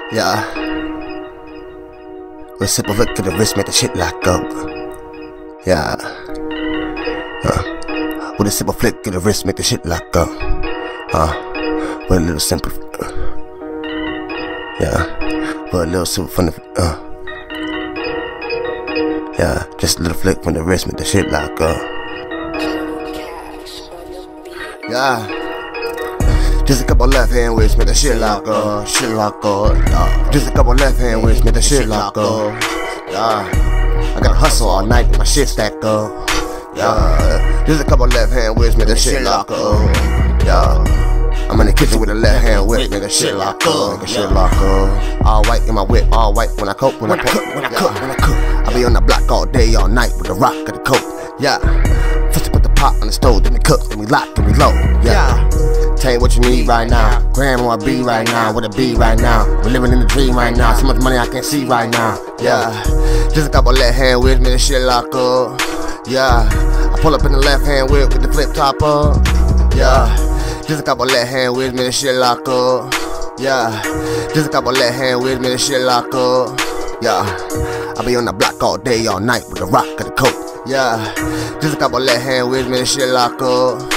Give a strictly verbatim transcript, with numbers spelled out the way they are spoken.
Yeah. With a simple flick to the wrist, make the shit lock up. Yeah. Uh. With a simple flick to the wrist, make the shit lock up. Uh. With a little simple. Uh. Yeah. With a little simple from the. Uh. Yeah. Just a little flick from the wrist, make the shit lock up. Yeah. Just a couple left hand whips, make the shit lock up, shit lock up. Yeah. Just a couple left hand whips, make the shit lock up. Yeah. I gotta hustle all night, get my shit stack up. Yeah. Just a couple left hand whips, make the shit lock up. Yeah. I'm in the kitchen with a left hand whip, make the shit lock up, make the shit lock up. All white in my whip, all white when I cook, when I cook, when I cook, when I cook. I be on the block all day, all night with the rock of the coke. Yeah. First we put the pot on the stove, then we cook, then we lock, then we load. Yeah. Tell you what you need right now. Grandma or B right now, with a B right now. We're living in the dream right now. So much money I can't see right now. Yeah. Just a couple left hand whips, make the shit lock up. Yeah. I pull up in the left hand whip with the flip top up. Yeah. Just a couple left hand whips, make the shit lock up. Yeah. Just a couple left hand whips, make the shit lock up. Yeah. I be on the block all day, all night with the rock of the coke. Yeah. Just a couple left hand whips, make the shit lock up.